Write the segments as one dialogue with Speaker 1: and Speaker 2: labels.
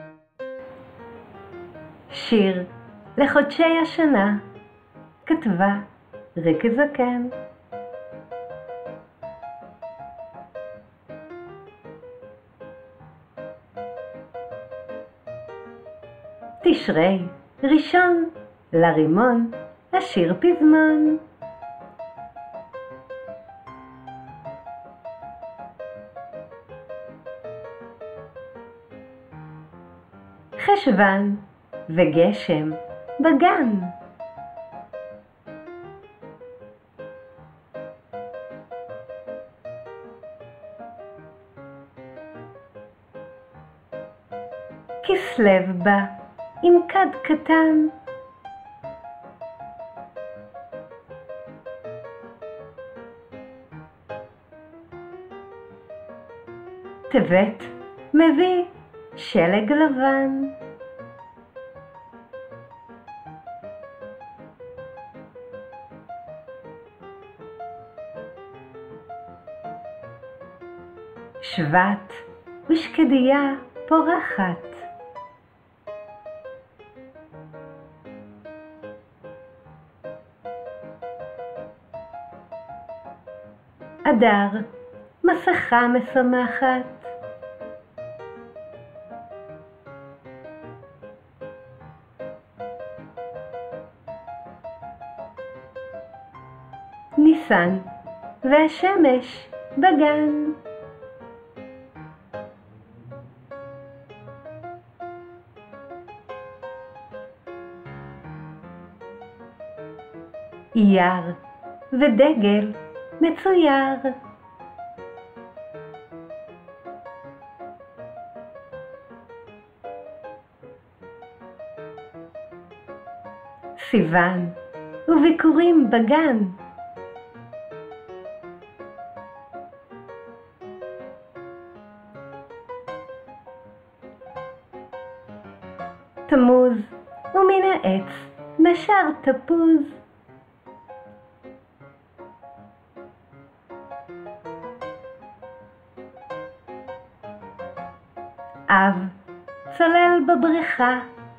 Speaker 1: שיר לחודשי השנה, כתבה ריקי זקן. תשרי ראשון, לרימון השיר פזמון. חשוון וגשם בגן. כסלו בא עם כד קטן. טבת מביא שלג לבן. שבט ושקדיה פורחת. אדר מסכה משמחת. ניסן והשמש בגן. אייר ודגל מצויר. סיוון וביקורים בגן. תמוז ומן העץ נשר תפוז. אב צולל בבריכה.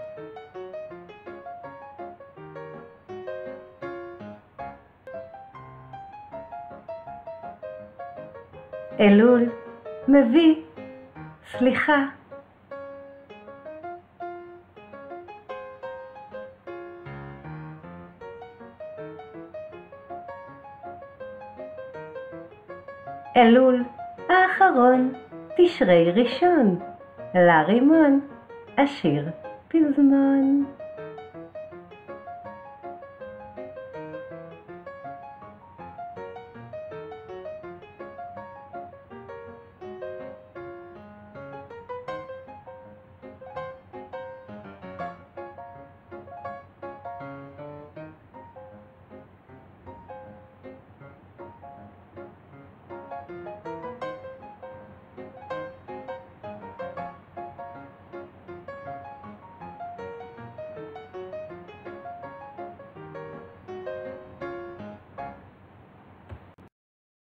Speaker 1: אלול מביא סליחה. אלול האחרון, תשרי ראשון, לרימון השיר פזמון.